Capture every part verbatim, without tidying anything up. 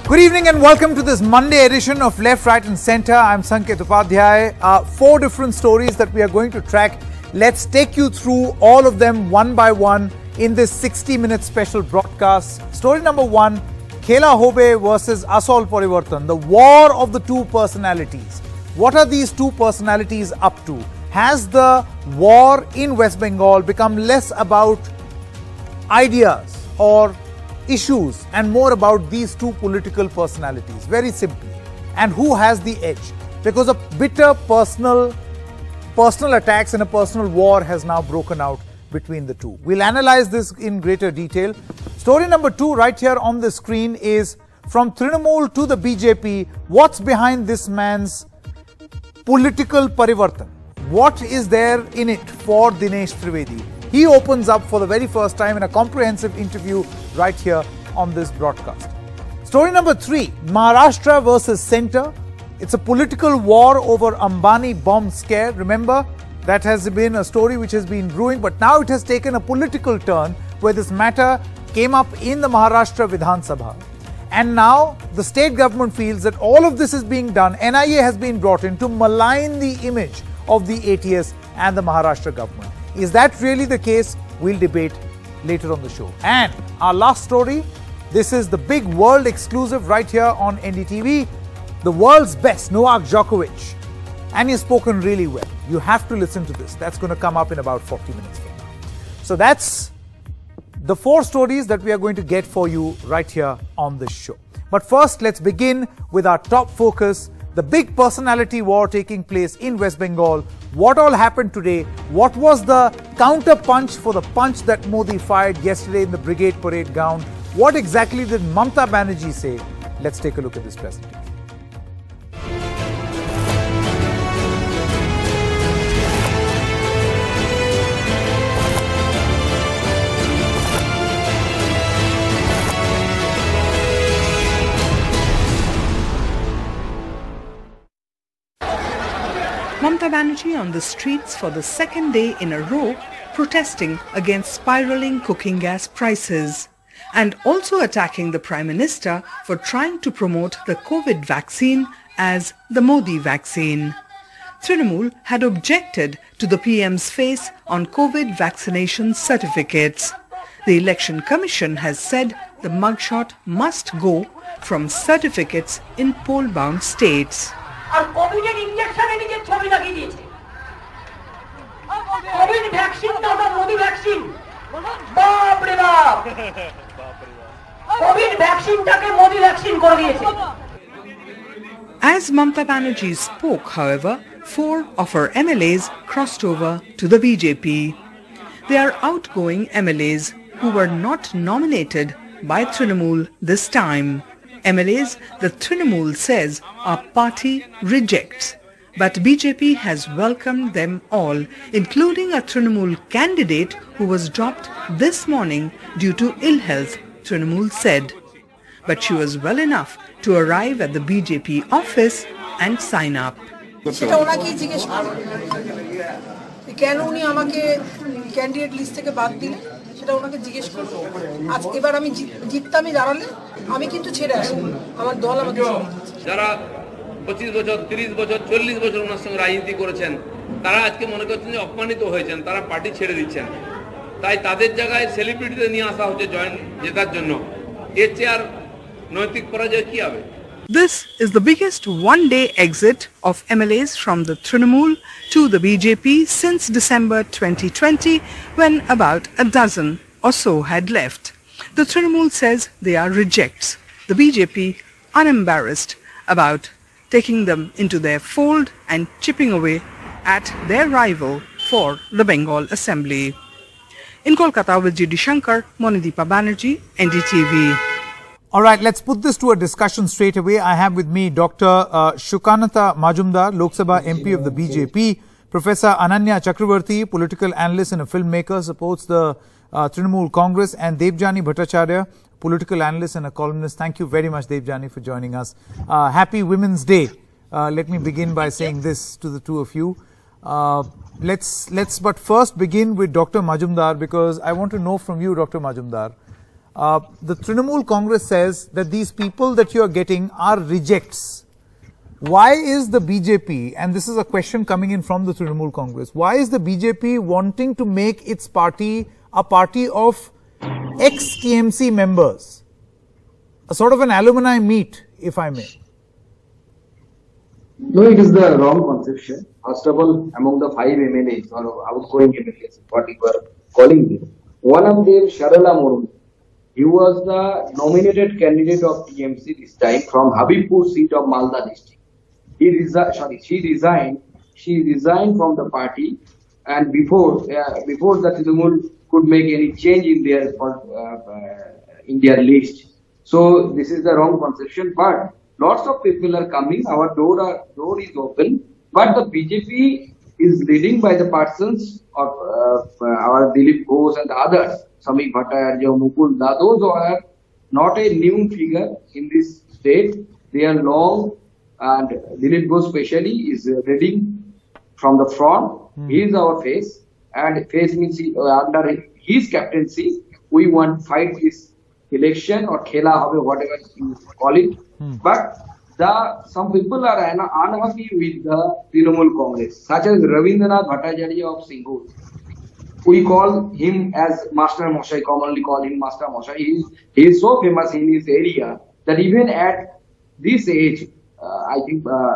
Good evening and welcome to this Monday edition of Left, Right and Centre. I'm Sanket Upadhyay. Uh, four different stories that we are going to track. Let's take you through all of them one by one in this sixty minute special broadcast. Story number one, Khela Hobe versus Asol Parivartan, the war of the two personalities. What are these two personalities up to? Has the war in West Bengal become less about ideas or issues and more about these two political personalities, very simply, and who has the edge? Because a bitter personal personal attacks and a personal war has now broken out between the two. We'll analyze this in greater detail. Story number two right here on the screen is from Trinamool to the B J P. What's behind this man's political parivartan? What is there in it for Dinesh Trivedi? He opens up for the very first time in a comprehensive interview right here on this broadcast. Story number three, Maharashtra versus Centre. It's a political war over Ambani bomb scare. Remember, that has been a story which has been brewing, but now it has taken a political turn where this matter came up in the Maharashtra Vidhan Sabha. And now the state government feels that all of this is being done. N I A has been brought in to malign the image of the A T S and the Maharashtra government. Is that really the case? We'll debate later on the show. And our last story, this is the big world exclusive right here on N D T V. The world's best, Novak Djokovic. And he's spoken really well. You have to listen to this. That's going to come up in about forty minutes from now. So that's the four stories that we are going to get for you right here on this show. But first, let's begin with our top focus, the big personality war taking place in West Bengal. What all happened today? What was the counter punch for the punch that Modi fired yesterday in the brigade parade ground? What exactly did Mamata Banerjee say? Let's take a look at this presentation. Mamata Banerjee on the streets for the second day in a row protesting against spiralling cooking gas prices and also attacking the Prime Minister for trying to promote the COVID vaccine as the Modi vaccine. Trinamool had objected to the P M's face on COVID vaccination certificates. The Election Commission has said the mugshot must go from certificates in poll-bound states. আর কোভিডের ইনজেকশনে নিজের ছবি লাগিয়ে দিয়েছে Covid ভ্যাকসিনটা ওটা Modi vaccine বাপ রে বাপ কোভিড ভ্যাকসিনটাকে মোদি ভ্যাকসিন করে দিয়েছে. As Mamata Banerjee spoke, however, four of her M L As crossed over to the B J P. They are outgoing M L As who were not nominated by Trinamool this time. M L As that Trinamool says our party rejects. But B J P has welcomed them all, including a Trinamool candidate who was dropped this morning due to ill health, Trinamool said. But she was well enough to arrive at the B J P office and sign up. সেটা ওনাকেই জিজ্ঞেস করুন কেন উনি আমাকে candidate list থেকে বাদ দিলেন, সেটা ওনাকে জিজ্ঞেস করুন। আজ এবার আমি জিততামই দাঁড়ালে আমি কিন্তু ছেড়ে আসবো, আমার দল আমাকে যারা পঁচিশ বছর তিরিশ বছর চল্লিশ বছর ওনার সঙ্গে রাজনীতি করেছেন তারা আজকে মনে করছেন যে অপমানিত হয়েছেন, তারা পার্টি ছেড়ে দিচ্ছেন। তাই তাদের জায়গায় সেলিব্রিটিদের নিয়ে আসা হচ্ছে জয়েন জেতার জন্য। এর চেয়ে আর নৈতিক পরাজয় কি হবে? This is the biggest one-day exit of M L As from the Trinamool to the B J P since December twenty twenty, when about a dozen or so had left. The Trinamool says they are rejects. The B J P unembarrassed about taking them into their fold and chipping away at their rival for the Bengal Assembly. In Kolkata with G D Shankar, Monideepa Banerjee, N D T V. All right, let's put this to a discussion straight away. I have with me Doctor Uh, Shukanata Majumdar, Lok Sabha M P of the B J P, Professor Ananya Chakravarti, political analyst and a filmmaker, supports the uh, Trinamool Congress, and Debjani Bhattacharya, political analyst and a columnist. Thank you very much, Debjani, for joining us. Uh, happy Women's Day. Uh, let me begin by saying this to the two of you. Uh, let's let's but first begin with Doctor Majumdar, because I want to know from you, Doctor Majumdar, Uh, the Trinamool Congress says that these people that you are getting are rejects. Why is the B J P, and this is a question coming in from the Trinamool Congress, why is the B J P wanting to make its party a party of ex-T M C members? A sort of an alumni meet, if I may. No, it is the wrong conception. First of all, among the five M L As or outgoing M L As, what you are calling them, one of them, Sharala Murmu, he was the nominated candidate of T M C this time from Habibpur seat of Malda district. He resigned, sorry, she resigned, she resigned from the party, and before, uh, before the Trinamool could make any change in their, uh, uh, in their list. So this is the wrong conception, but lots of people are coming, our door, are, door is open, but the B J P is leading by the persons of uh, our Dilip Ghosh and the others, Samik Bhattacharya, Mukul Da, those are not a new figure in this state, they are long, and Dilip Ghosh especially is leading from the front, mm. he is our face, and face means he, uh, under his captaincy, we want to fight this election or khela hobe, whatever you call it. Hmm. But the some people are unhappy with the Trinamool Congress, such as Rabindranath Bhattacharya of Singur. We call him as Master Moshai, commonly call him Master Moshai. He is, he is so famous in his area that even at this age, uh, I think, uh,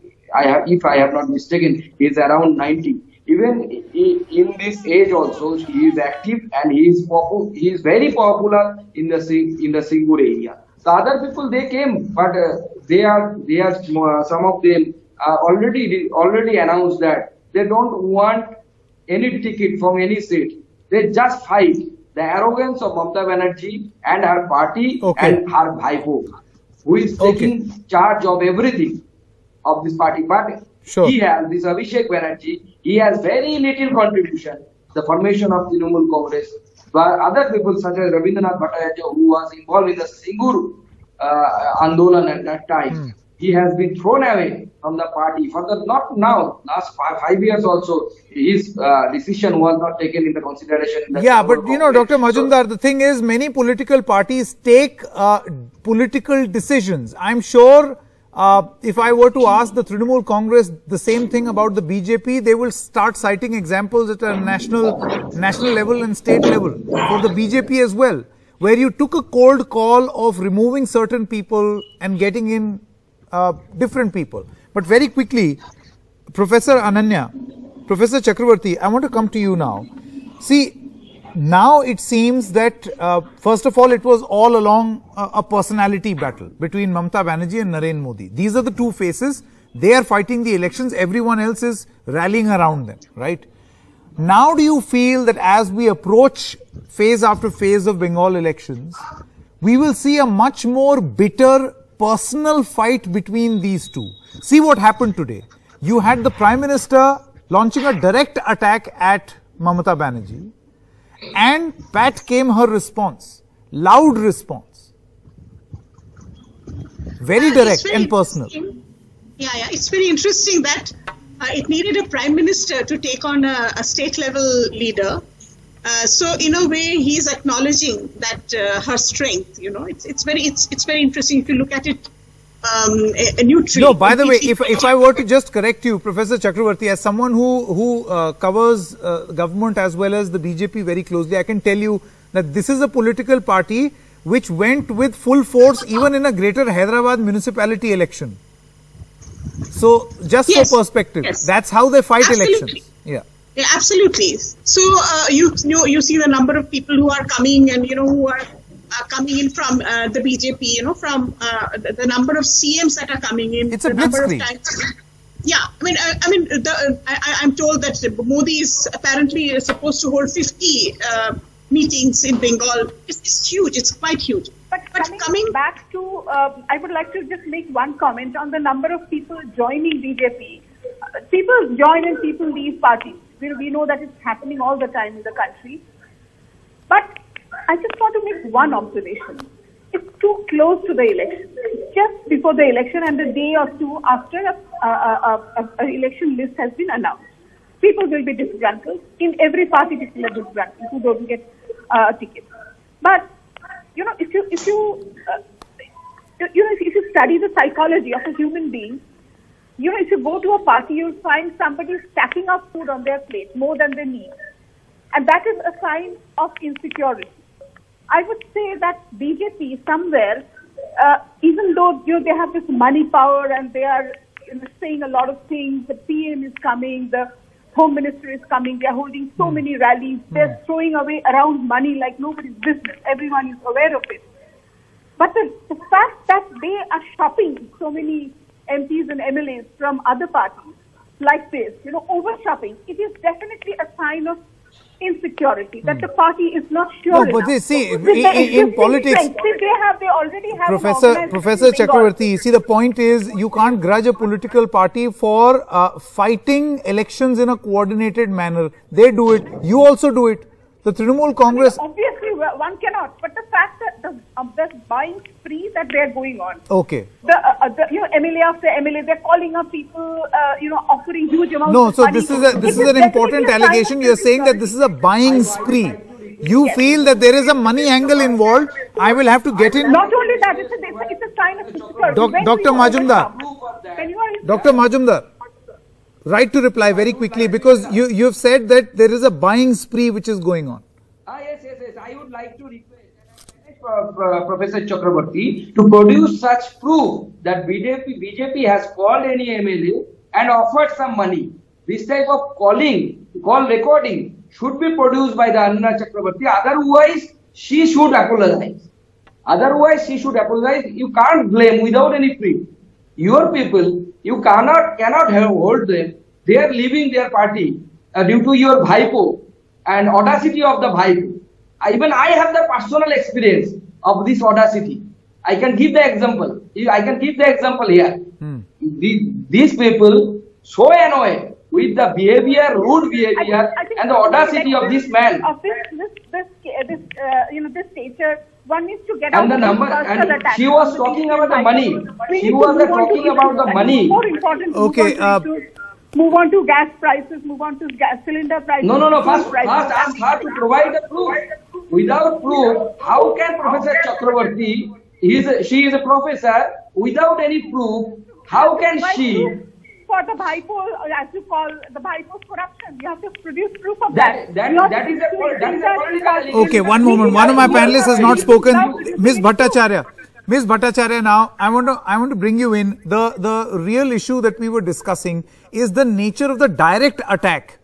I have, if I have not mistaken, he is around ninety. Even in this age also, he is active and he is popular. He is very popular in the in the Singur area. The other people they came, but uh, they are they are uh, some of them uh, already already announced that they don't want any ticket from any seat. They just fight the arrogance of Mamata Banerjee and her party okay. and her Bhaipo, who is taking okay. charge of everything of this party. But sure. he has this Abhishek Banerjee. He has very little contribution. The formation of the Trinamool Congress. But other people such as Rabindranath Bhattacharya, who was involved in the Singur uh, Andolan at that time, mm. he has been thrown away from the party. For the not now, last five, five years also, his uh, decision was not taken into consideration. In the yeah, but Congress. You know, Doctor Majumdar, so, the thing is, many political parties take uh, political decisions. I'm sure. Uh, if I were to ask the Trinamool Congress the same thing about the B J P, they will start citing examples at a national, national level and state level for the B J P as well, where you took a cold call of removing certain people and getting in uh, different people. But very quickly, Professor Ananya, Professor Chakravarti, I want to come to you now. See, now it seems that, uh, first of all, it was all along a, a personality battle between Mamata Banerjee and Narendra Modi. These are the two faces. They are fighting the elections. Everyone else is rallying around them, right? Now do you feel that as we approach phase after phase of Bengal elections, we will see a much more bitter personal fight between these two? See what happened today. You had the Prime Minister launching a direct attack at Mamata Banerjee. And pat came her response, loud response, very direct uh, very and personal. Yeah, yeah, it's very interesting that uh, it needed a prime minister to take on a, a state level leader. Uh, so in a way, he's acknowledging that uh, her strength. You know, it's it's very it's it's very interesting if you look at it. Um, a, a new tree. No, by the way, if if I were to just correct you, Professor Chakravarti, as someone who who uh, covers uh, government as well as the B J P very closely, I can tell you that this is a political party which went with full force even in a Greater Hyderabad municipality election. So, just yes. for perspective, yes. that's how they fight absolutely. elections. Yeah. Yeah, absolutely. So uh, you, you you see the number of people who are coming and you know who are. Uh, coming in from uh, the B J P, you know, from uh, the, the number of C Ms that are coming in. It's a the number blitzkrieg. of times. Yeah, I mean, I, I mean, the, uh, I, I'm told that Modi is apparently supposed to hold fifty uh, meetings in Bengal. It's, it's huge. It's quite huge. But, but coming, coming back to, uh, I would like to just make one comment on the number of people joining B J P. Uh, people join and people leave parties. We, we know that it's happening all the time in the country. But I just want to make one observation. It's too close to the election. It's just before the election and a day or two after a, a, a, a, a election list has been announced. People will be disgruntled. In every party, people are disgruntled who don't get uh, a ticket. But you know, if you, if you, uh, you know, if, if you study the psychology of a human being, you know, if you go to a party, you'll find somebody stacking up food on their plate more than they need. And that is a sign of insecurity. I would say that B J P somewhere, uh, even though, you know, they have this money power and they are, you know, saying a lot of things, the P M is coming, the Home Minister is coming, they are holding so many rallies, they're throwing away around money like nobody's business. Everyone is aware of it. But the, the fact that they are shopping so many M Ps and M L As from other parties like this, you know, over shopping, it is definitely a sign of insecurity, that the party is not sure No, enough. but they see, With in, the in, in existing politics, strength, see, they have, they already have an Professor organization Professor in Bengal. Chakravarti, see, the point is you can't grudge a political party for uh, fighting elections in a coordinated manner. They do it. You also do it. The Trinamool Congress. Obviously, one cannot. But the fact that the, um, the buying spree that they are going on. Okay. The, uh, uh, the you know M L A after M L A, they're calling up people, uh, you know, offering huge amounts. No, of so money. this is a this It is an important definitely a sign of allegation. You're saying that this is a buying spree. You Yes. feel that there is a money angle involved. I will have to get in. Not only that, it's a, it's a, it's a sign of insecurity. Doc- When Doctor you are Majumdar. overshop, when you are in- Doctor Majumdar, right to reply very quickly, because you you have said that there is a buying spree which is going on. Ah, yes, yes, yes. I would like to request uh, uh, Professor Chakravarti to produce such proof that B J P, B J P has called any M L A and offered some money. This type of calling, call recording should be produced by the Anna Chakravarti. Otherwise, she should apologize. Otherwise, she should apologize. You can't blame without any proof. Your people, you cannot cannot hold them. They are leaving their party uh, due to your bhaipo and audacity of the bhaipo. Even I have the personal experience of this audacity. I can give the example. I can give the example here. Hmm. The, these people so annoyed with the behavior, rude behavior, I think, I think and the audacity of this man. Of this, this, this, this uh, you know, this nature, one needs to get And out the of number, this personal and attack. she was talking about the money. We She need to was move on talking to about the issues. money. More important. to Okay, Move on to, uh, issues. Move on to gas prices. Move on to gas cylinder prices. No, no, no. food First, prices. first ask her to provide the proof. Without proof, how can Professor Chakravarti, he is a, she is a professor, without any proof, how can Provide she? proof for the bhaipo, as you call the bhaipo's corruption? You have to produce proof of That- that. that- Not that is a- to- that is a that- political that- Okay, one moment. One of my panelists has not spoken. Miz Bhattacharya. Miz Bhattacharya, now I want to I want to bring you in. The the real issue that we were discussing is the nature of the direct attack.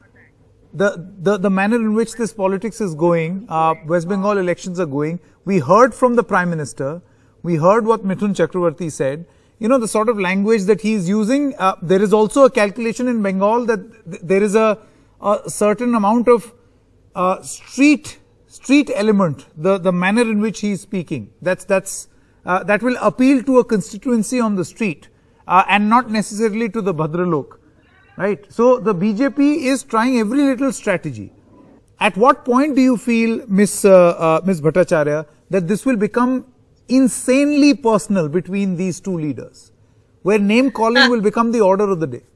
The the, the manner in which this politics is going, uh, West Bengal elections are going. We heard from the Prime Minister. We heard what Mithun Chakravarti said. You know, the sort of language that he is using. Uh, there is also a calculation in Bengal that th there is a, a certain amount of uh, street street element. The the manner in which he is speaking. That's that's uh, that will appeal to a constituency on the street uh, and not necessarily to the Bhadralok. Right. So the B J P is trying every little strategy. At what point do you feel, Miss Uh, uh, Miss Bhattacharya, that this will become insanely personal between these two leaders, where name calling uh, will become the order of the day?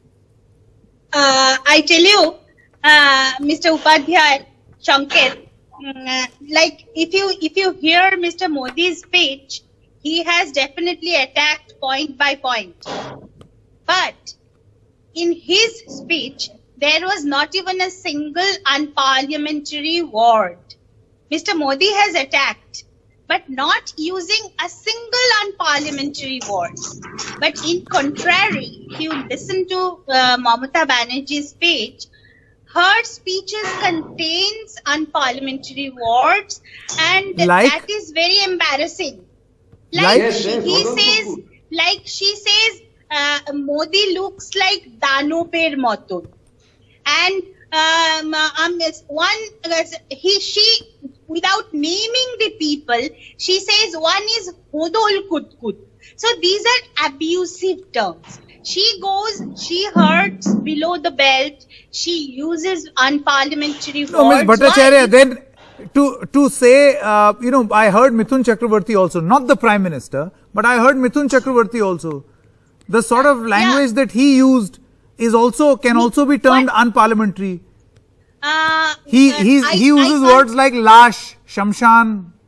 Uh, I tell you, uh, Mister Upadhyay, Sanket, uh, like if you if you hear Mister Modi's speech, he has definitely attacked point by point, but in his speech, there was not even a single unparliamentary word. Mister Modi has attacked, but not using a single unparliamentary word. But in contrary, if you listen to uh, Mamata Banerjee's speech, her speeches contains unparliamentary words, and like? that is very embarrassing. Like, like? Yes, she, yes, he hold on, says, hold like she says, uh, Modi looks like Danoper Moton. And um, um, one, uh, he, she, without naming the people, she says one is Hodol Kutkut. So these are abusive terms. She goes, she hurts below the belt. She uses unparliamentary words. No, Miz Bhattacharya, then to to say, uh, you know, I heard Mithun Chakravarti also, not the Prime Minister, but I heard Mithun Chakravarti also. The sort of language yeah. that he used is also can also be termed what? unparliamentary. Uh, he he's, I, he uses I words like lash, shamshan.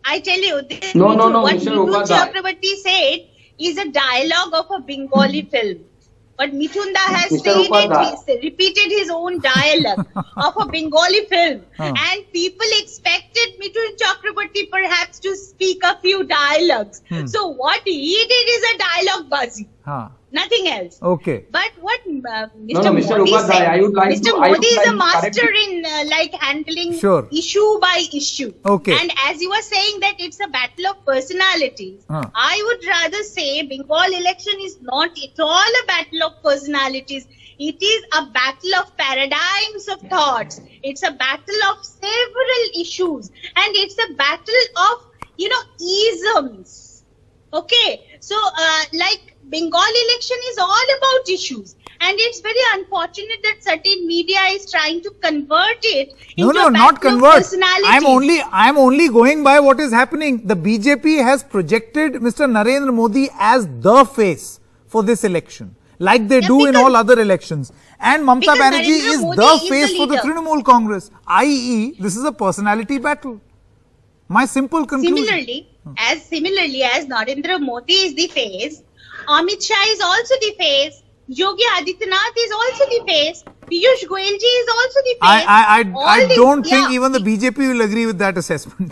I tell you, this No, no, no, what Mister Mithun Upadhyay. Chakrabarti said is a dialogue of a Bengali film. But Mithunda has Mister said Upadhyay. it, he repeated his own dialogue of a Bengali film. Huh. And people expected Mithun Chakrabarti perhaps to speak a few dialogues. Hmm. So what he did is a dialogue buzzy. Huh. Nothing else. Okay. But what uh, Mister No, no, Mister Modi Upadhyay, said, I would like Mister to- I would Modi is like a to correct master you. in uh, like handling Sure. issue by issue. Okay. And as you were saying that it's a battle of personalities, Huh. I would rather say Bengal election is not at all a battle of personalities. It is a battle of paradigms of thoughts. It's a battle of several issues. And it's a battle of, you know, isms. Okay. So, uh, like, Bengal election is all about issues. And it's very unfortunate that certain media is trying to convert it No, into no, a not battle of convert. personalities. I'm only, I'm only going by what is happening. The B J P has projected Mister Narendra Modi as the face for this election, like they Yeah, do in because- all other elections. And Mamata because Banerjee Narendra is Modi the is the face for the leader. Trinamool Congress, that is, this is a personality battle. My simple conclusion. Similarly, as similarly as Narendra Modi is the face, Amit Shah is also the face, Yogi Adityanath is also the face, Piyush Goyal ji is also the face. I, I, All I, I these- don't think yeah. even the B J P will agree with that assessment.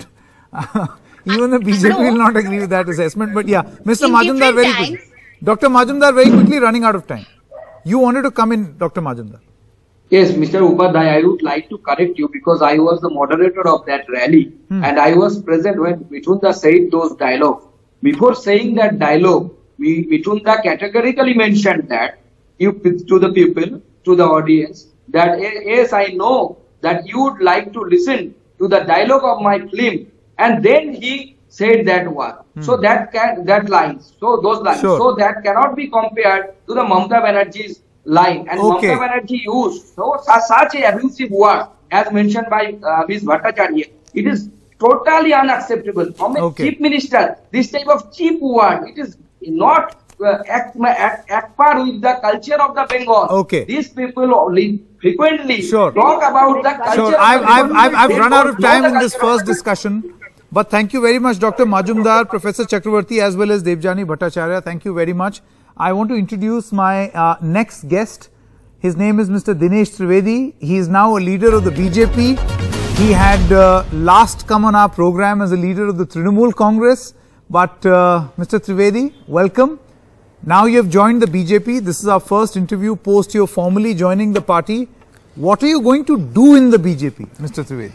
Even the B J P No. will not agree with that assessment. But yeah, Mister In Majumdar, different very times- quickly. Doctor Majumdar, very quickly, running out of time. You wanted to come in, Doctor Majumdar. Yes, Mister Upadhyay, I would like to correct you because I was the moderator of that rally Hmm. and I was present when Mithunda said those dialogues. Before saying that dialogue, we, Mithunda categorically mentioned that you, to the people, to the audience, that eh, yes, I know that you would like to listen to the dialogue of my film, and then he said that one. So that can, that lines, so those lines, Sure. so that cannot be compared to the Mamata Banerjee's line, and Okay. Mamata Banerjee used so su- such a abusive word as mentioned by uh, Miz Bhattacharya. It is totally unacceptable from a Okay. chief minister. This type of cheap word, it is not uh, act, act, act par with the culture of the Bengal. Okay. These people only frequently Sure. talk about the culture. Sure, of I've, the I've, Bengal. I've, I've They run out don't of know time the in this culture of first the discussion. But thank you very much, Doctor Majumdar, Professor Chakravarti, as well as Devjani Bhattacharya. Thank you very much. I want to introduce my uh, next guest. His name is Mister Dinesh Trivedi. He is now a leader of the B J P. He had uh, last come on our program as a leader of the Trinamool Congress. But uh, Mister Trivedi, welcome. Now you have joined the B J P. This is our first interview post your formally joining the party. What are you going to do in the B J P, Mister Trivedi?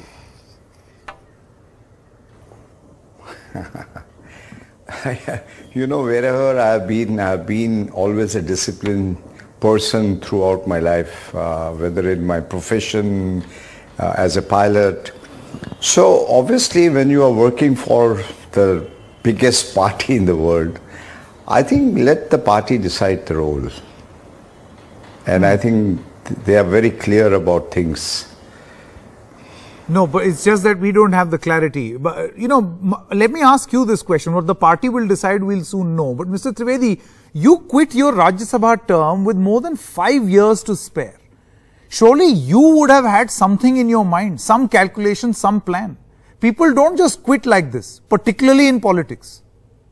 You know, wherever I've been, I've been always a disciplined person throughout my life, uh, whether in my profession, uh, as a pilot. So obviously when you are working for the biggest party in the world, I think let the party decide the role. And I think they are very clear about things. No, but it's just that we don't have the clarity. But, you know, m- let me ask you this question. What the party will decide, we'll soon know. But Mister Trivedi, you quit your Rajya Sabha term with more than five years to spare. Surely you would have had something in your mind, some calculation, some plan. People don't just quit like this, particularly in politics.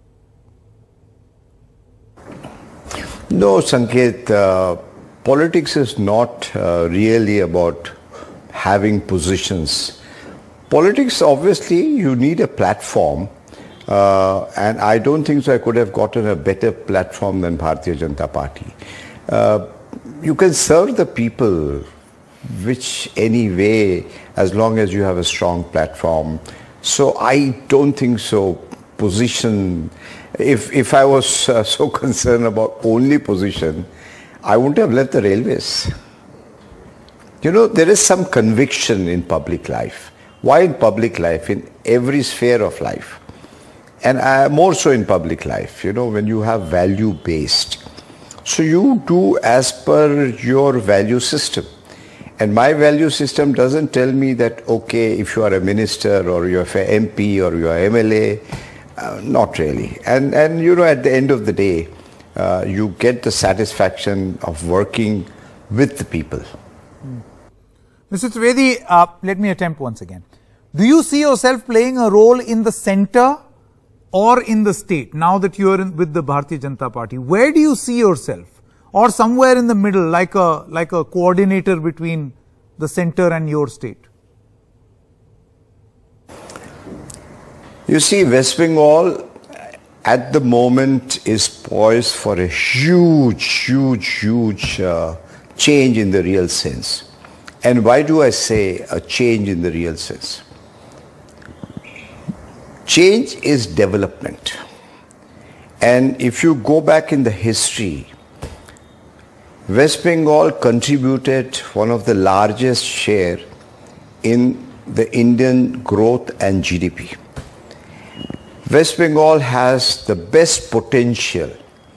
No, Sanket, uh, politics is not uh, really about having positions. Politics, obviously, you need a platform. Uh, and I don't think so I could have gotten a better platform than Bharatiya Janata Party. Uh, you can serve the people which any way, as long as you have a strong platform. So I don't think so. Position, if, if I was uh, so concerned about only position, I wouldn't have left the railways. You know, there is some conviction in public life. Why in public life? In every sphere of life. And uh, more so in public life, you know, when you have value based. So you do as per your value system. And my value system doesn't tell me that, okay, if you are a minister or you're an M P or you're an M L A, uh, not really. And, and, you know, at the end of the day, uh, you get the satisfaction of working with the people. Mister Trivedi, uh, let me attempt once again. Do you see yourself playing a role in the center or in the state now that you are in, with the Bharatiya Janata Party? Where do you see yourself? Or somewhere in the middle, like a, like a coordinator between the center and your state? You see, West Bengal at the moment is poised for a huge, huge, huge uh, change in the real sense. And why do I say a change in the real sense? Change is development. And if you go back in the history, West Bengal contributed one of the largest share in the Indian growth and G D P. West Bengal has the best potential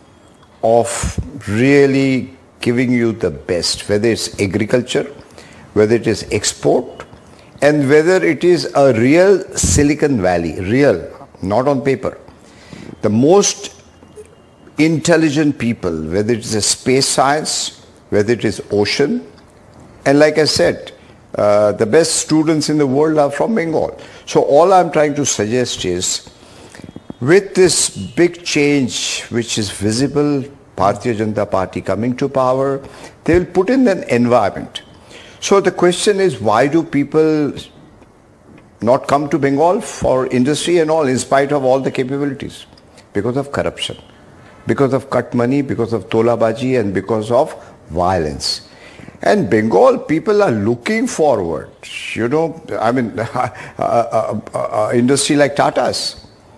of really giving you the best, whether it's agriculture, whether it is export, and whether it is a real Silicon Valley, real, not on paper. The most intelligent people, whether it is a space science, whether it is ocean, and like I said, uh, the best students in the world are from Bengal. So all I'm trying to suggest is, with this big change which is visible, Bharatiya Janata Party coming to power, they will put in an environment. So the question is, why do people not come to Bengal for industry and all, in spite of all the capabilities? Because of corruption, because of cut money, because of tolabaji, and because of violence. And Bengal people are looking forward, you know, I mean, uh, uh, uh, uh, industry like Tata's.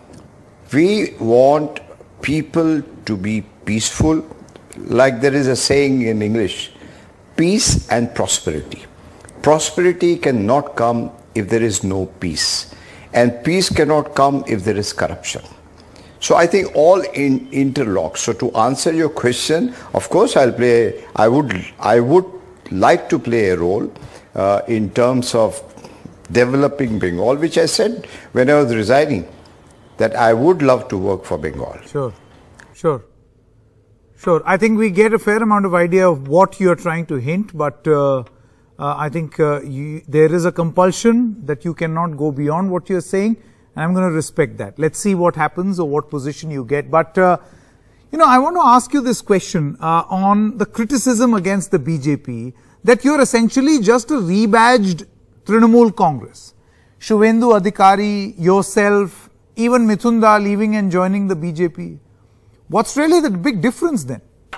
We want people to be peaceful, like there is a saying in English, peace and prosperity. Prosperity cannot come if there is no peace, and peace cannot come if there is corruption. So I think all in interlock. So to answer your question, of course I'll play, I would, I would like to play a role uh, in terms of developing Bengal, which I said when I was resigning, that I would love to work for Bengal. Sure, sure, sure. I think we get a fair amount of idea of what you are trying to hint, but uh, uh, I think uh, you, there is a compulsion that you cannot go beyond what you are saying, and I'm going to respect that. Let's see what happens or what position you get. But, uh, you know, I want to ask you this question uh, on the criticism against the B J P, that you're essentially just a rebadged Trinamool Congress. Shubhendu Adhikari, yourself, even Mithunda leaving and joining the B J P. What's really the big difference then?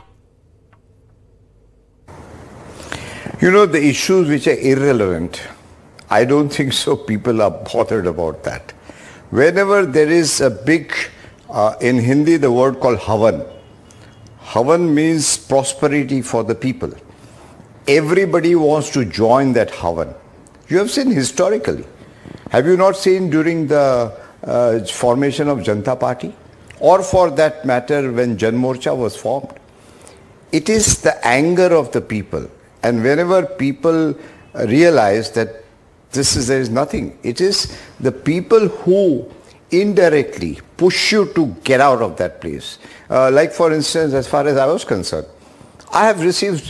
You know, the issues which are irrelevant, I don't think so people are bothered about that. Whenever there is a big, uh, in Hindi the word called Havan. Havan means prosperity for the people. Everybody wants to join that Havan. You have seen historically. Have you not seen during the Uh, formation of Janata Party, or for that matter when Jan Morcha was formed? It is the anger of the people, and whenever people realize that this is, there is nothing, it is the people who indirectly push you to get out of that place. Uh, like for instance, as far as I was concerned, I have received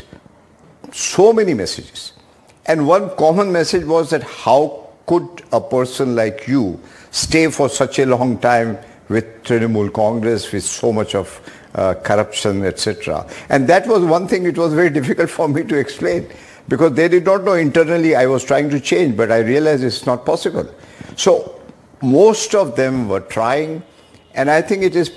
so many messages, and one common message was that how could a person like you stay for such a long time with Trinamool Congress, with so much of uh, corruption, et cetera. And that was one thing it was very difficult for me to explain, because they did not know internally I was trying to change, but I realized it's not possible. So most of them were trying, and I think it is,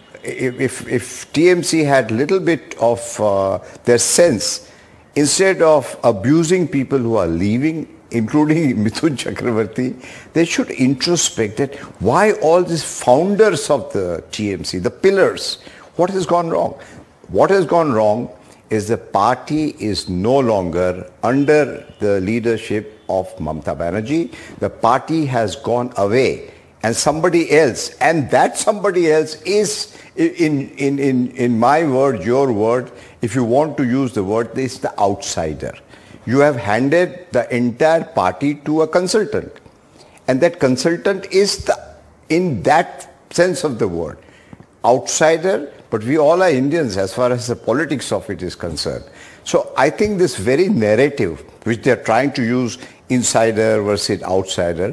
if, if T M C had little bit of uh, their sense, instead of abusing people who are leaving, including Mithun Chakravarti, they should introspect that why all these founders of the T M C, the pillars, what has gone wrong? What has gone wrong is the party is no longer under the leadership of Mamata Banerjee. The party has gone away, and somebody else, and that somebody else is, in, in, in, in my word, your word, if you want to use the word, is the outsider. You have handed the entire party to a consultant, and that consultant is the, in that sense of the word, outsider, but we all are Indians as far as the politics of it is concerned. So I think this very narrative which they are trying to use, insider versus outsider,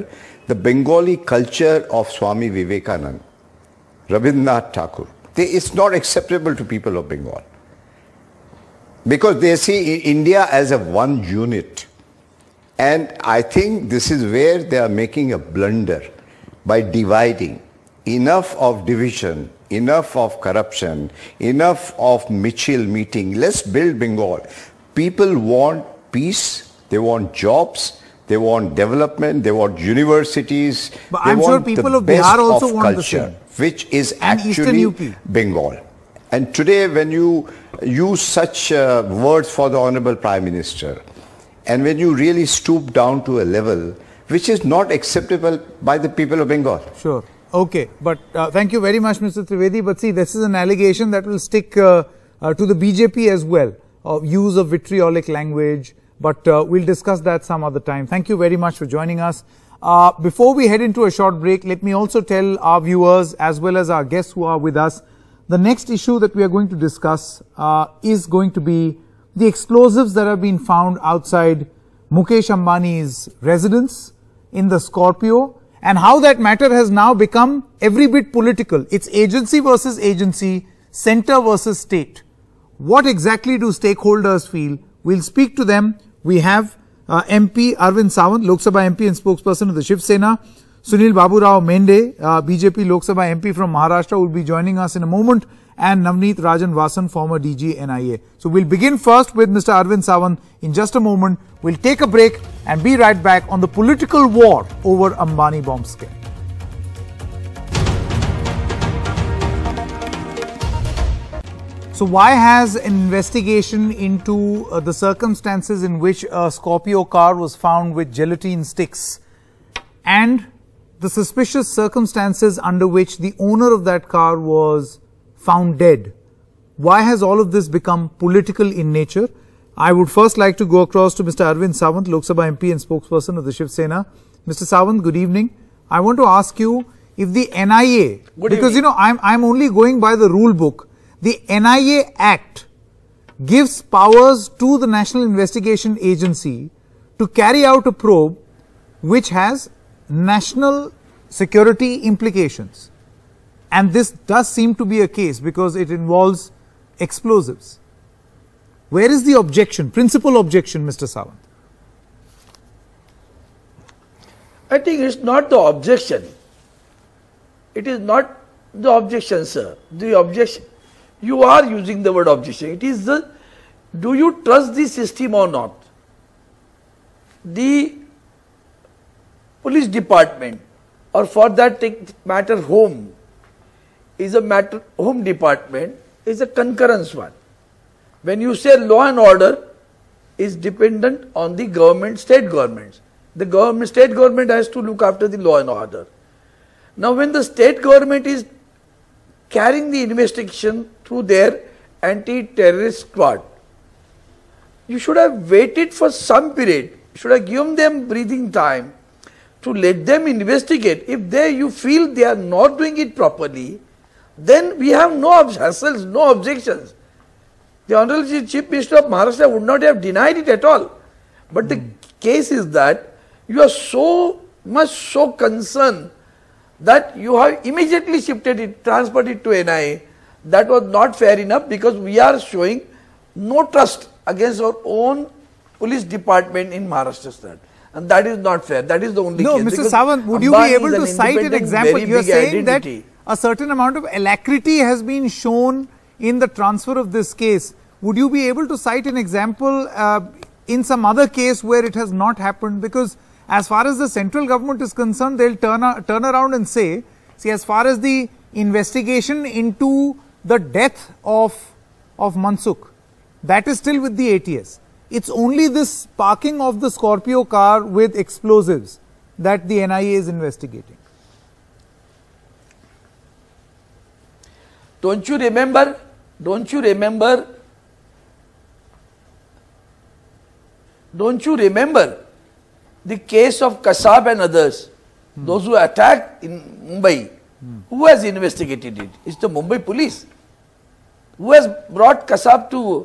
the Bengali culture of Swami Vivekananda, Rabindranath Tagore. They, it's not acceptable to people of Bengal. Because they see India as a one unit. And I think this is where they are making a blunder by dividing. Enough of division, enough of corruption, enough of Mitchell meeting. Let's build Bengal. People want peace, they want jobs, they want development, they want universities. But they I'm want sure people the of best Bihar also of want culture, the same. which is And Eastern actually U P. Bengal. And today when you use such uh, words for the Honorable Prime Minister, and when you really stoop down to a level which is not acceptable by the people of Bengal. Sure. Okay. But uh, thank you very much, Mister Trivedi. But see, this is an allegation that will stick uh, uh, to the B J P as well, of use of vitriolic language. But uh, we'll discuss that some other time. Thank you very much for joining us. Uh, before we head into a short break, let me also tell our viewers as well as our guests who are with us, the next issue that we are going to discuss uh, is going to be the explosives that have been found outside Mukesh Ambani's residence in the Scorpio, and how that matter has now become every bit political. It's agency versus agency, center versus state. What exactly do stakeholders feel? We'll speak to them. We have uh, M P Arvind Sawant, Lok Sabha M P and spokesperson of the Shiv Sena. Sunil Babu Rao Mende, uh, B J P Lok Sabha M P from Maharashtra, will be joining us in a moment, and Navneet Rajan Vasan, former D G N I A. So we'll begin first with Mister Arvind Sawant in just a moment. We'll take a break and be right back on the political war over Ambani bomb scare. So why has an investigation into uh, the circumstances in which a Scorpio car was found with gelatine sticks and the suspicious circumstances under which the owner of that car was found dead, why has all of this become political in nature? I would first like to go across to Mister Arvind Sawant, Lok Sabha M P and spokesperson of the Shiv Sena. Mister Sawant, good evening. I want to ask you if the N I A, good because evening. you know I'm I'm only going by the rule book. The N I A Act gives powers to the National Investigation Agency to carry out a probe which has national security implications. And this does seem to be a case because it involves explosives. Where is the objection, principal objection, Mister Sawant? I think it's not the objection. It is not the objection, sir. The objection, you are using the word objection. It is the, do you trust the system or not? The police department, or for that matter home, is a matter, home department is a concurrence one. When you say law and order is dependent on the government, state governments. The government, state government has to look after the law and order. Now when the state government is carrying the investigation through their anti-terrorist squad, you should have waited for some period, should have given them breathing time to let them investigate. If they, you feel they are not doing it properly, then we have no hassles, no objections. The Honorable Chief Minister of Maharashtra would not have denied it at all. But the mm. case is that you are so much so concerned that you have immediately shifted it, transferred it to N I A. That was not fair enough because we are showing no trust against our own police department in Maharashtra. And that is not fair. That is the only no, case. No, Mister Sawant, would you be able to cite an example? You are saying identity. that a certain amount of alacrity has been shown in the transfer of this case. Would you be able to cite an example uh, in some other case where it has not happened? Because as far as the central government is concerned, they'll turn, turn around and say, see, as far as the investigation into the death of, of Mansukh, that is still with the A T S. It's only this parking of the Scorpio car with explosives that the N I A is investigating. Don't you remember, don't you remember, don't you remember the case of Kasab and others, hmm. those who attacked in Mumbai, hmm. who has investigated it? It's the Mumbai police. Who has brought Kasab to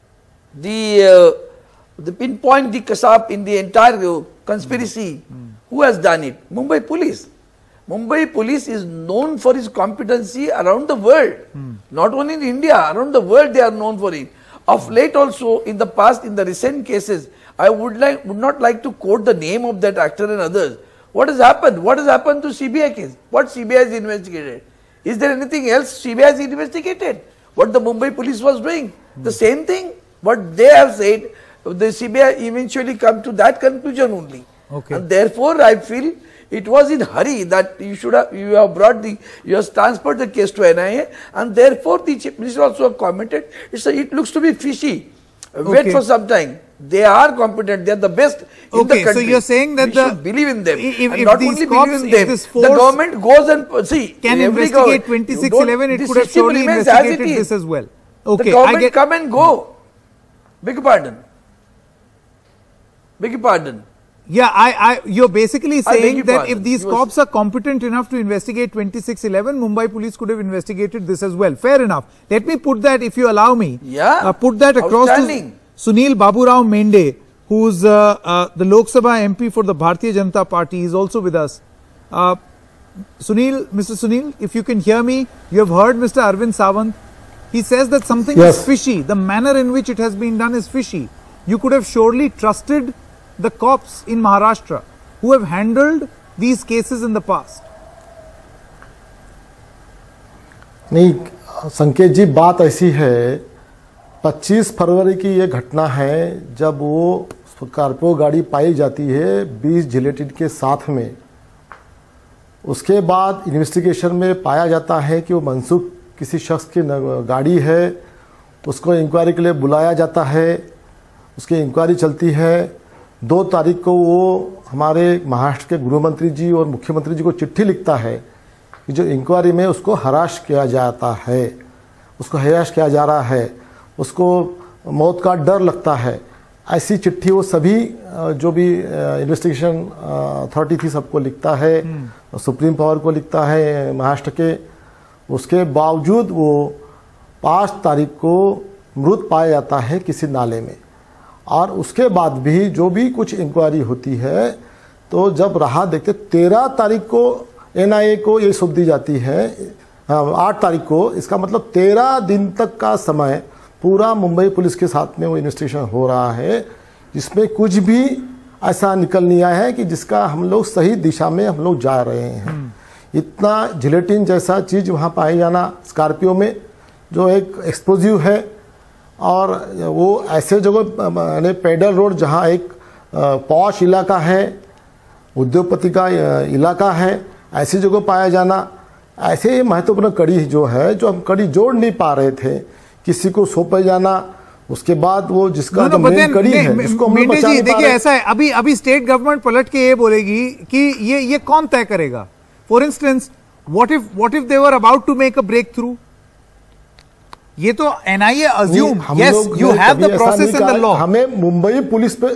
the, uh, the pinpoint the Kasab in the entire uh, conspiracy? Hmm. Who has done it? Mumbai Police. Mumbai Police is known for its competency around the world. Hmm. Not only in India, around the world they are known for it. Of late also, in the past, in the recent cases, I would like would not like to quote the name of that actor and others. What has happened? What has happened to C B I case? What C B I has investigated? Is there anything else C B I has investigated? What the Mumbai Police was doing? Hmm. The same thing. What they have said, the C B I eventually come to that conclusion only. Okay. And therefore, I feel it was in hurry that you should have, you have brought the, you have transferred the case to N I A, and therefore the Chief Minister also have commented, it's a, it looks to be fishy. Okay. Wait for some time. They are competent, they are the best in okay, the country. So you're saying that we the, should believe in them. If, and if not these only cops, believe in them, this force the government goes and, see, can every investigate twenty-six eleven, it could have surely investigated this as well. Okay, the government I get, come and go. Beg your pardon. Beg your pardon. Yeah, I, I, you're basically saying that pardon. if these cops are competent enough to investigate twenty-six eleven, Mumbai Police could have investigated this as well. Fair enough. Let me put that, if you allow me, yeah, uh, put that across to Sunil Baburao Mende, who's uh, uh, the Lok Sabha M P for the Bharatiya Janata Party. He's also with us. Uh, Sunil, Mister Sunil, if you can hear me, you have heard Mister Arvind Sawant. He says that something yes. is fishy. The manner in which it has been done is fishy. You could have surely trusted the cops in Maharashtra who have handled these cases in the past. नहीं, संकेत जी, बात ऐसी है, पच्चीस फरवरी की ये घटना है जब वो स्कॉर्पियो गाड़ी पाई जाती है बीस जिलेटिन के साथ में. उसके बाद इन्वेस्टिगेशन में पाया जाता है कि वो मनसूख किसी शख्स की गाड़ी है. उसको इंक्वायरी के लिए बुलाया जाता है. उसकी इंक्वायरी चलती है. दो तारीख को वो हमारे महाराष्ट्र के गृह मंत्री जी और मुख्यमंत्री जी को चिट्ठी लिखता है कि जो इंक्वायरी में उसको हराश किया जाता है, उसको हराश किया जा रहा है, उसको मौत का डर लगता है. ऐसी चिट्ठी वो सभी जो भी इन्वेस्टिगेशन अथॉरिटी थी सबको लिखता है, सुप्रीम पावर को लिखता है महाराष्ट्र के. उसके बावजूद वो पाँच तारीख को मृत पाया जाता है किसी नाले में. और उसके बाद भी जो भी कुछ इंक्वायरी होती है तो जब राह देखते तेरह तारीख को एनआईए को ये सौंप दी जाती है, आठ तारीख को, इसका मतलब तेरह दिन तक का समय पूरा मुंबई पुलिस के साथ में वो इन्वेस्टिगेशन हो रहा है, जिसमें कुछ भी ऐसा निकल नहीं आया है कि जिसका हम लोग सही दिशा में हम लोग जा रहे हैं. इतना जिलेटिन जैसा चीज़ वहाँ पाई जाना स्कॉर्पियो में जो एक एक्सप्लोजिव है, और वो ऐसे जगह यानी पेडल रोड जहाँ एक पॉश इलाका है, उद्योगपति का इलाका है, ऐसी जगह पाया जाना, ऐसे महत्वपूर्ण कड़ी जो है जो हम कड़ी जोड़ नहीं पा रहे थे, किसी को सौंपे जाना. उसके बाद वो जिसका जो मेन कड़ी है जिसको हम बचा नहीं पा रहे. देखिए ऐसा है, अभी अभी स्टेट गवर्नमेंट पलट के ये बोलेगी कि ये ये कौन तय करेगा. For instance, what if what if they were about to make a breakthrough, ये तो NIA assume, yes you have the process in the law. हमें मुंबई पुलिस पे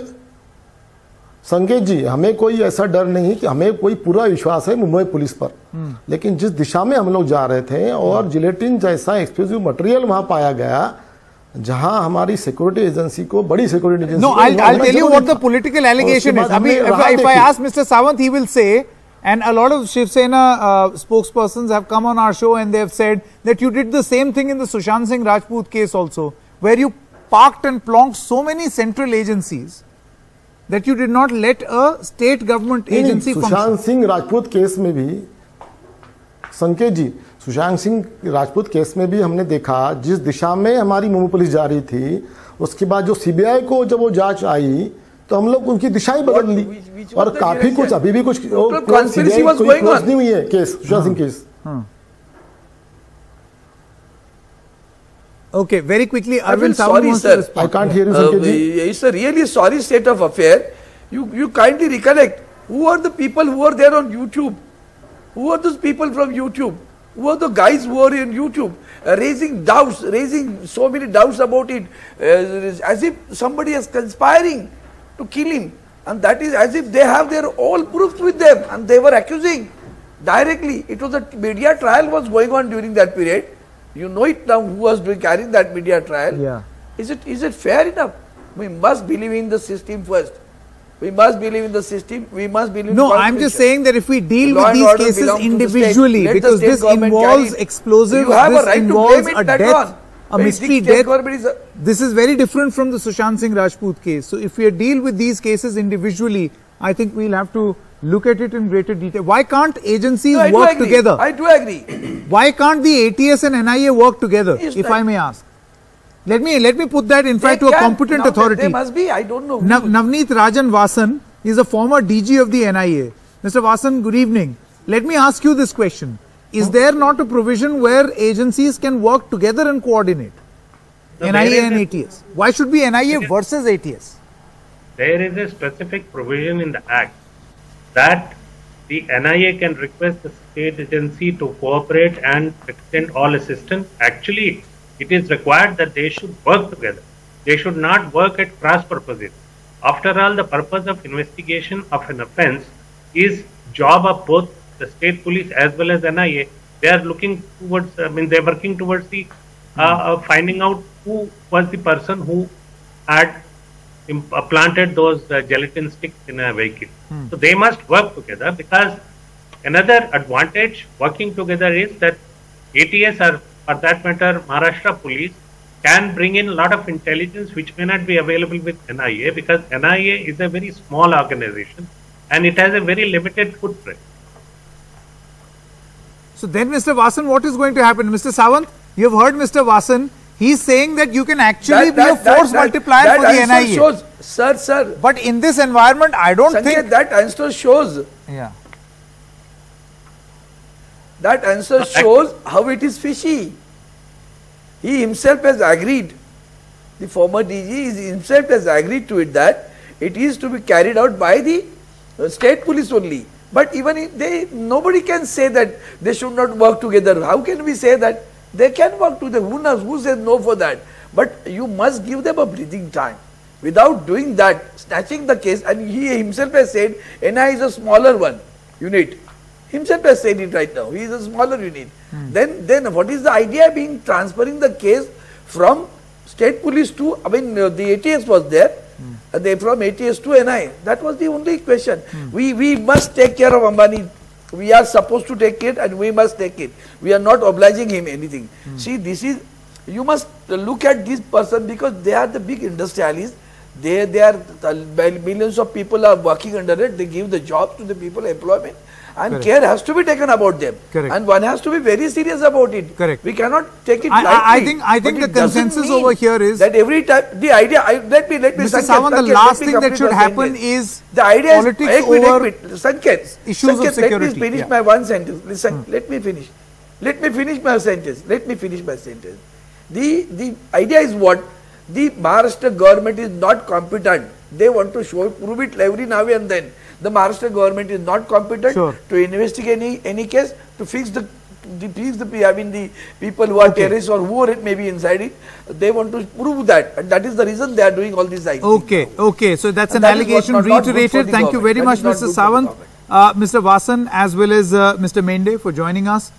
संकेत जी, हमें कोई ऐसा डर नहीं कि हमें कोई पूरा विश्वास है मुंबई पुलिस पर, लेकिन जिस दिशा में हम लोग जा रहे थे और जिलेटिन जैसा एक्सप्लोजिव मटेरियल वहां पाया गया जहां हमारी सिक्योरिटी एजेंसी को, बड़ी security agency, no I I tell you what the political allegation is. अभी if I ask mister Sawant, he will say, and a lot of Shiv Sena uh, spokespersons have come on our show and they have said that you did the same thing in the Sushant Singh Rajput case also, where you parked and plonked so many central agencies that you did not let a state government agency function. Sushant Singh Rajput case में भी संकेत जी, Sushant Singh Rajput case में भी हमने देखा जिस दिशा में हमारी मुंबई पुलिस जा रही थी, उसके बाद जो सीबीआई को जब वो जांच आई तो हम लोग उनकी दिशा ही बदल ली, और काफी कुछ अभी भी कुछ क्लोज नहीं हुई है case, Sushant Singh case. Okay, very quickly, Arvind sorry, sir. I can't hear you, Sanket ji. Uh, it's a really sorry state of affair. You you kindly recollect who are the people who are there on YouTube? Who are those people from YouTube? Who are the guys who are in YouTube uh, raising doubts, raising so many doubts about it, uh, as if somebody is conspiring to kill him, and that is as if they have their all proofs with them, and they were accusing directly. It was a media trial was going on during that period. You know it now who was doing carrying that media trial. Yeah. Is it is it fair enough? We must believe in the system first. We must believe in the system. We must believe no, in I'm just saying that if we deal Law with and these order cases belong to the individually, state. Let the because state this government involves carry it. explosives, You have a this right to involves blame it a later death, on. a But mystery state death. government is a- This is very different from the Sushant Singh Rajput case. So if we deal with these cases individually, I think we'll have to look at it in greater detail. Why can't agencies No, I do work agree. together? I do agree. Why can't the A T S and N I A work together, Yes, if right. I may ask? Let me let me put that in fact They to a can. competent Now, authority. They must be. I don't know. who- Nav- Navneet Rajan Vasan is a former D G of the N I A. Mister Vasan, good evening. Let me ask you this question. Is there not a provision where agencies can work together and coordinate? No, N I A there is and a- A T S. Why should be N I A versus A T S? There is a specific provision in the Act that the N I A can request the state agency to cooperate and extend all assistance. Actually, it is required that they should work together. They should not work at cross purposes. After all, the purpose of investigation of an offense is job of both the state police as well as N I A. They are looking towards, I mean, they are working towards the uh, uh, finding out who was the person who had imp- uh, planted those uh, gelatin sticks in a vehicle. Hmm. So they must work together, because another advantage working together is that A T S or for that matter Maharashtra police can bring in a lot of intelligence which may not be available with N I A, because N I A is a very small organization and it has a very limited footprint. So then, Mister Vasan, what is going to happen? Mister Sawant, you have heard Mister Vasan. He's saying that you can actually That- be a that- that- force that- multiplier that for the answer N I A. Shows, sir, sir. But in this environment, I don't Sanket, think that answer shows. Yeah. That answer shows how it is fishy. He himself has agreed. The former D G is himself has agreed to it that it is to be carried out by the uh, state police only. But even if they, nobody can say that they should not work together. How can we say that they can work together? Who knows? Who says no for that? But you must give them a breathing time. Without doing that, snatching the case, and he himself has said N I A is a smaller one unit. Himself has said it right now. He is a smaller unit. Hmm. Then, then what is the idea being transferring the case from state police to, I mean, uh, the A T S was there, Hmm. uh, they from A T S to N I A. That was the only question. We, we must take care of Ambani. We are supposed to take it and we must take it. We are not obliging him anything. See, this is, you must look at this person because they are the big industrialists. They, they are, uh, millions of people are working under it. They give the jobs to the people, employment. And Correct. care has to be taken about them. Correct. And one has to be very serious about it. Correct. We cannot take it I- lightly. I- I think- I But think it the doesn't consensus mean over here is- that every time the idea. I, let me let me. Mister Sanket, Sawant, the Sanket, last let me thing that complete should my happen sentence. is the idea politics is, wait, over wait, wait, Sanket, issues of Sanket, security. Let me finish Yeah. my one sentence. Listen, let me finish. Let me finish my sentence. Let me finish my sentence. The the idea is what? The Maharashtra government is not competent. They want to show prove it every now and then. The Maharashtra government is not competent Sure. to investigate any any case, to fix the the fix the I mean the people who are Okay. terrorists or who are it may be inside it. They want to prove that, and that is the reason they are doing all these things. Okay, okay. So that's And an that is what allegation not- not good for reiterated. the Thank you government. very That much, is not Mister good for the Sawant, uh, Mister Vasan, as well as uh, Mister Mende for joining us.